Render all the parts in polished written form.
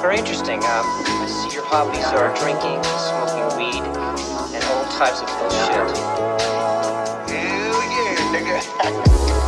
very interesting. I see your hobbies are drinking, smoking weed, and all types of bullshit. Hell yeah, nigga.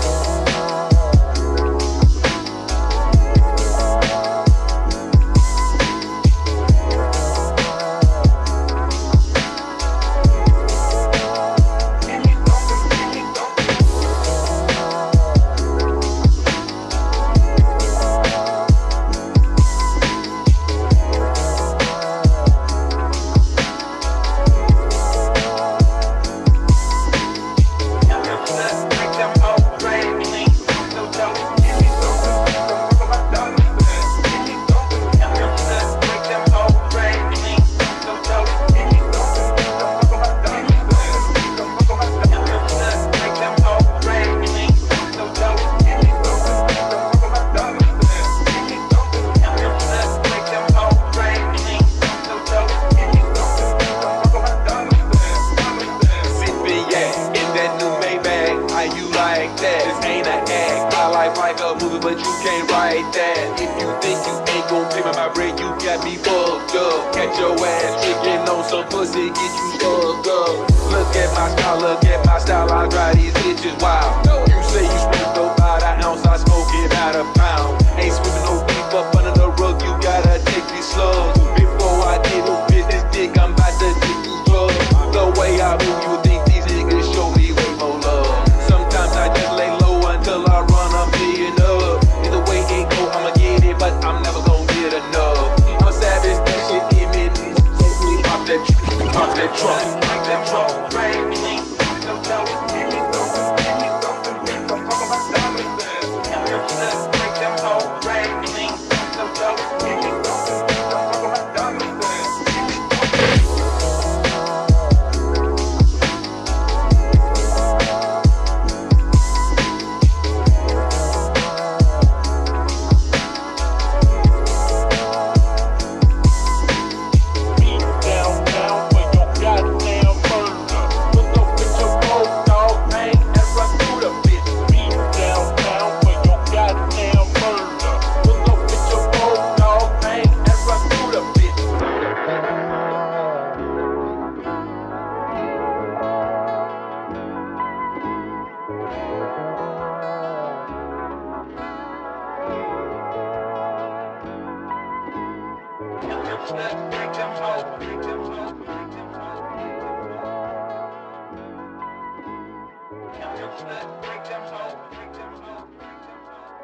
Like a movie, but you can't write that. If you think you ain't gon' pay my rent, you got me fucked up. Catch your ass tricking on some pussy, get you stuck up. Look at my style, look at my style, I drive these bitches wild. You say you smoke about an ounce, I smoke it out a pound. Ain't sweeping no beef up under the rug, you gotta take these slugs. Before I get no business dick, I'm about to take these drugs. The way I move, you think these niggas show me way more love. Sometimes I just lay low until I run a million up. Either way it go, I'ma get it, but I'm never gon' get enough. I'm a savage, that shit in me. Take me off that truck, off that truck.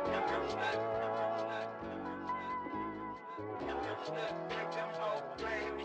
Break them home.